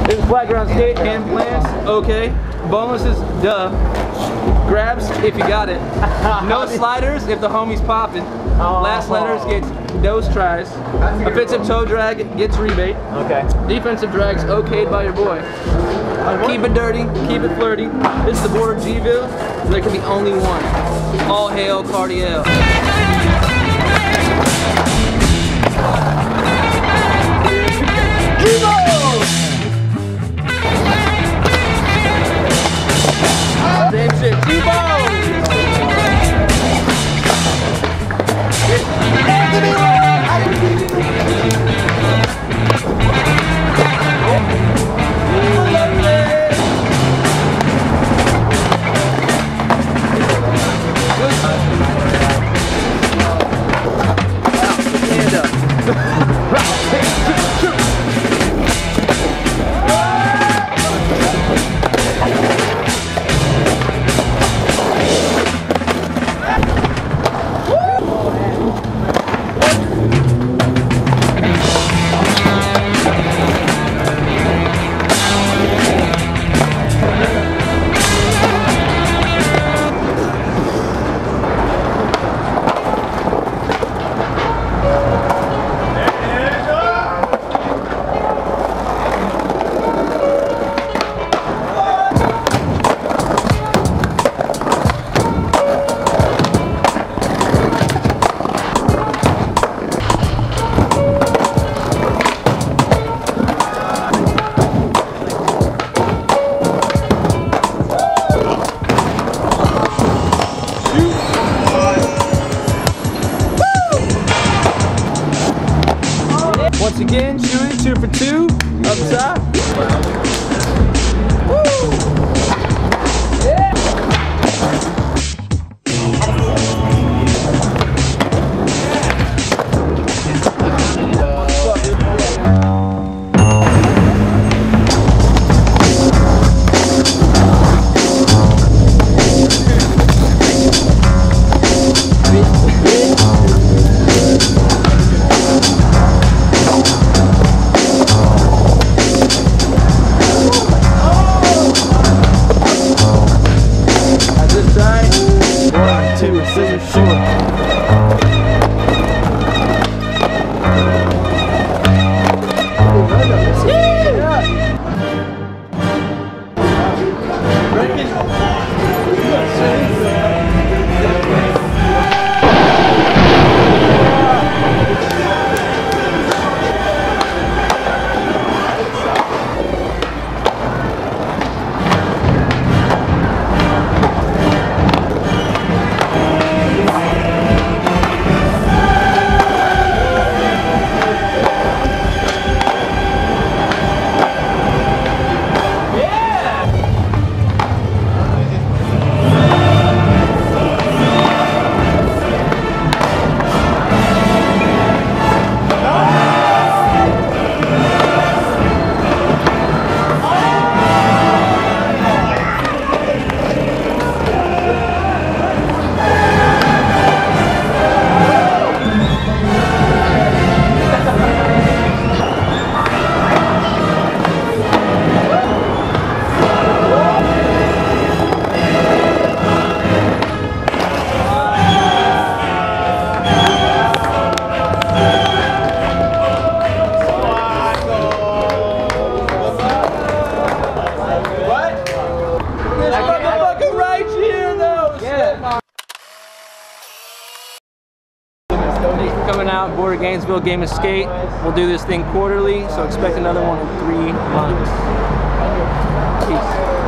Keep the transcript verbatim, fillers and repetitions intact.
Flat ground skate, hand plants, okay. Boneless is duh. Grabs if you got it. No sliders if the homie's popping. Last letters gets dose tries. Offensive toe drag gets rebate. Okay. Defensive drag's okayed by your boy. Keep it dirty, keep it flirty. This is the Boardr Gville. There can be only one. All hail Cardiel. Same shit. T-bone! Once again, shooting two for two, up top. Woo! Yeah! Coming out, Boardr Gainesville Game of Skate. We'll do this thing quarterly, so expect another one in three months. Peace.